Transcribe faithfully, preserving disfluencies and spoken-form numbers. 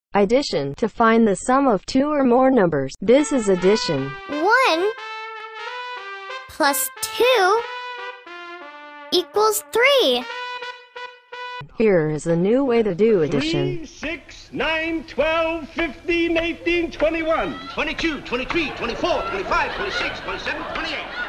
Addition. To find the sum of two or more numbers. This is addition. one plus two equals three. Here is a new way to do addition. three, six, nine, twelve, fifteen, eighteen, twenty-one. twenty-two, twenty-three, twenty-four, twenty-five, twenty-six, twenty-seven, twenty-eight.